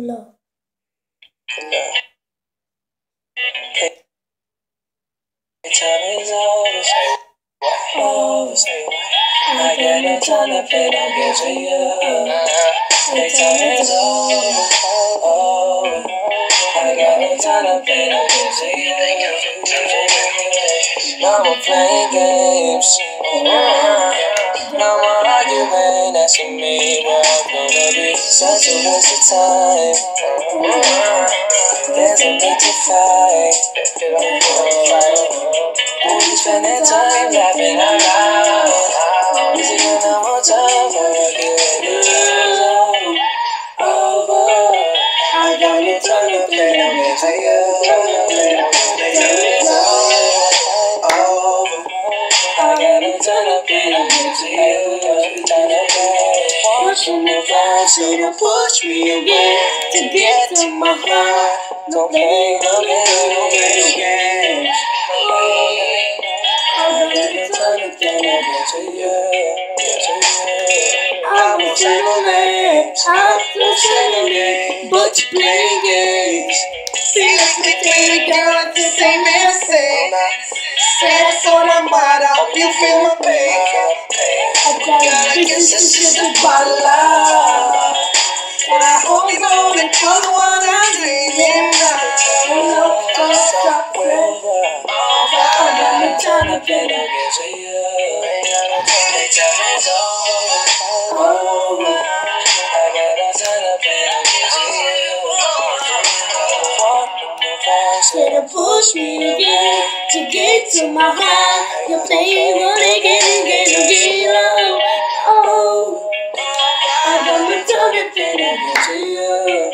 love. Time is over, say why, over, say why. I got no time to play, don't give to you. Say time is over, over. I got no time to play, don't give to you. No more playing games. No more arguing, asking me where I'm gonna be. Such a waste of time. There's no need to fight. We'll be spending time laughing out loud. Is it no more time for a good over? I got no time to play, I'm into you. It's over. I got no time to play, I'm into you. Watching the flash, they don't push me away to get to my heart. Don't play, don't play, don't play no games. I got no time to play, I'm into you. I won't say no names, I won't say no names, but you play games. See, like the day girl, it's the same man say. Say what's on my mind, I hope you feel my pain. God, I guess it's just a bottle of love. But I hold on and you're the one I'm dreaming of. No, don't stop with I got no time to play, don't give to you. Hey, time is over. I got no time to play, don't give to you. Try to push me again to get to my heart. You're playing one again, low. Oh, I got no time to play, don't give to you.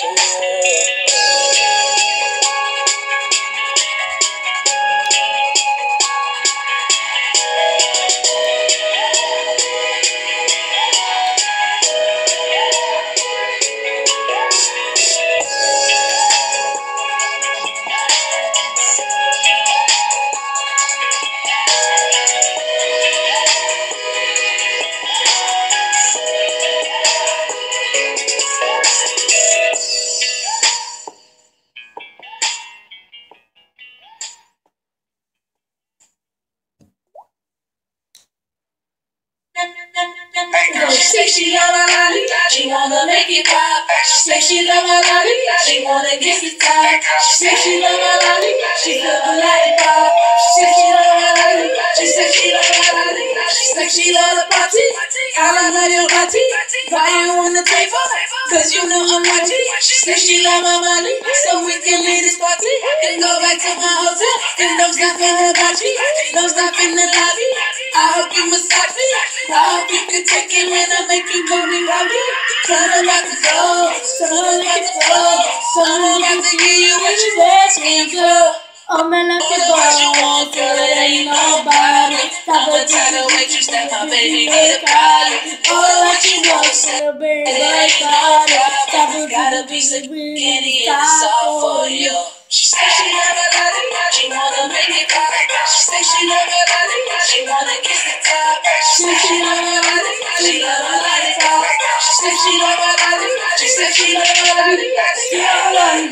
She say she love her lolly, she wanna make it pop. She say she love her lolly, she wanna get it tight. She say she love her lolly, she feel her like pop. She say she love her lolly, she say she love her lolly. She say she love the party, I love your party. Why you on the table? Cause you know I'm watching. She say she love my money, so we can leave this party. Then go back to my hotel, and don't stop in the lobby. Don't stop in the lobby. I hope you massage me. I hope you can take it when I make you go me rowdy. Son about to go, son about to go, son about to give you what you ask me for. Oh man, I can What you want, girl, it ain't nobody. Stop a tell the waitress that my baby need a collie. Oh, what you want, little baby, like gotta be some candy and it's all for you. She say she love her lolly, she wanna make it pop. She say she love her lolly, she wanna kiss the top. She say she love her lolly, she love her lollipop. She say she love her lolly, she say she love her lolly. She all on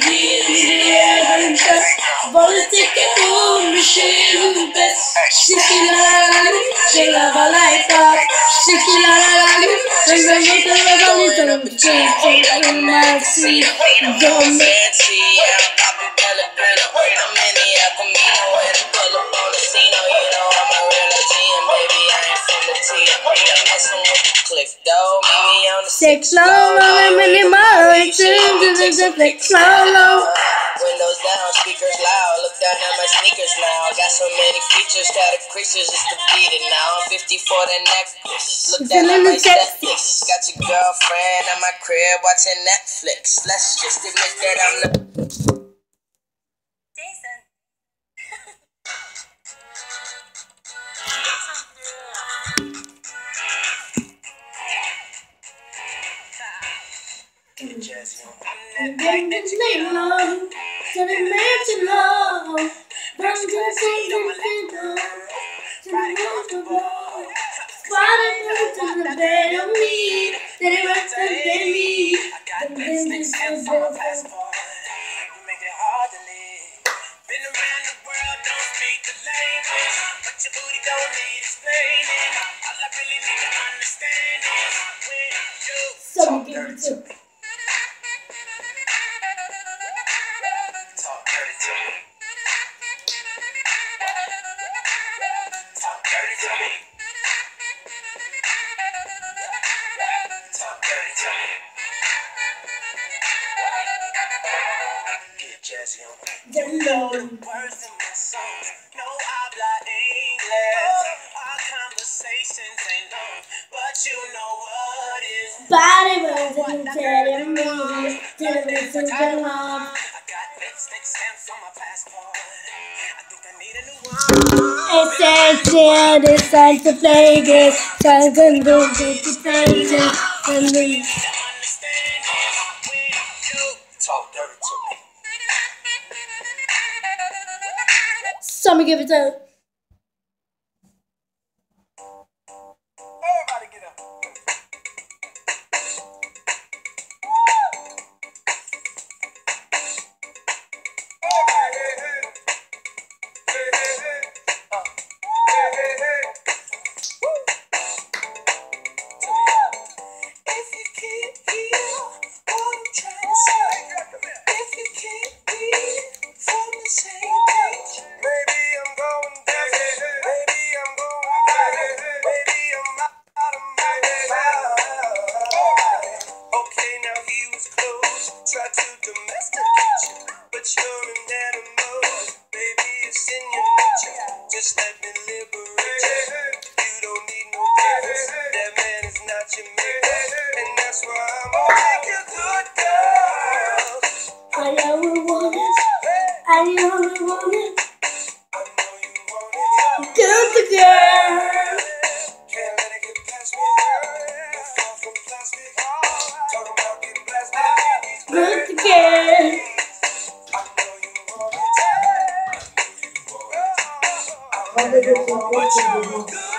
the best. Bonus ticket boom, machine the best. She love her lolly, she love her lollipop. She love her lolly, she love her lollipop. in my seat. Don't make Six low, minimal, it's the flex low. Windows down, speakers loud. Look down at my sneakers now. Got so many features, got a creatures just to beat it now. I'm 50 for the necklace. Look down at my step list. Got your girlfriend at my crib watching Netflix. Let's just admit that I'm the Jason. And then it's late long, till it makes it long. Don't just say the finger, till it wants to go. Spotted to the bed of me, then it runs to get me. The business is your booty don't need explaining. All I really need to understand is when you Some give it to me. Talk dirty to me. Talk dirty to me. Talk dirty to me. Get jazzy on me. Words in my songs, no habla English. Our conversations ain't long, but you know what is. Body was in telling me, telling to the mom. I got lipstick stamps on my passport. I think I need a new one. It says yeah, it's time to play this. Time to go get the pages and me. Talk dirty to me. Somebody give it to me. Everybody get up. If you can't hear what I'm trying to say, if you can't read from the same page, maybe I'm going crazy, maybe I'm going crazy, maybe I'm out of my mind. Okay, now he was close, tried to domesticate you, but you're an animal, baby, it's in your nature. Just let me liberate you. You don't need no papers, that man is not your maker, and that's why I'm gonna make you good girl. I only want it. I only want it. I know you want it. Good girl. Can't let it get past me. Far from plastic. Talking about getting blasted. Good girl. I know you want it. I know you want it. I know you want what you do.